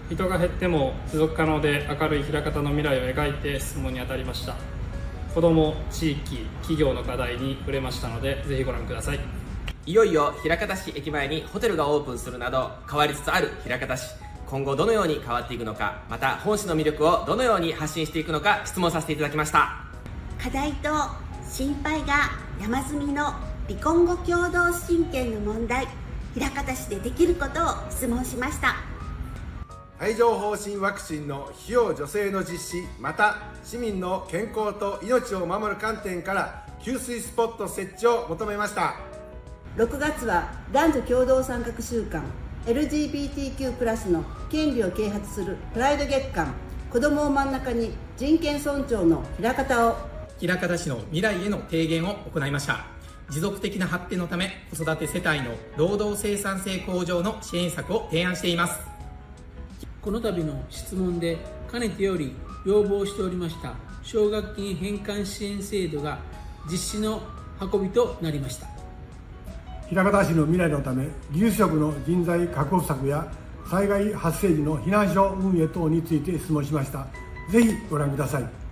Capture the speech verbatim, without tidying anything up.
人が減っても持続可能で明るい枚方の未来を描いて質問に当たりました。子ども、地域、企業の課題に触れましたので、ぜひご覧ください。 いよいよ枚方市駅前にホテルがオープンするなど変わりつつある枚方市、今後どのように変わっていくのか、また本市の魅力をどのように発信していくのか質問させていただきました。 課題と心配が山積みの離婚後共同親権の問題、枚方市でできることを質問しました。 帯状疱疹ワクチンの費用助成の実施、また市民の健康と命を守る観点から給水スポット設置を求めました。 ろくがつは男女共同参画週間、 エルジービーティーキュー プラスの権利を啓発するプライド月間、子どもを真ん中に人権尊重の枚方を、 枚方市の未来への提言を行いました。持続的な発展のため、子育て世帯の労働生産性向上の支援策を提案しています。 この度の質問でかねてより要望しておりました奨学金返還支援制度が実施の運びとなりました。 枚方市の未来のため、技術職の人材確保策や災害発生時の避難所運営等について質問しました。ぜひご覧ください。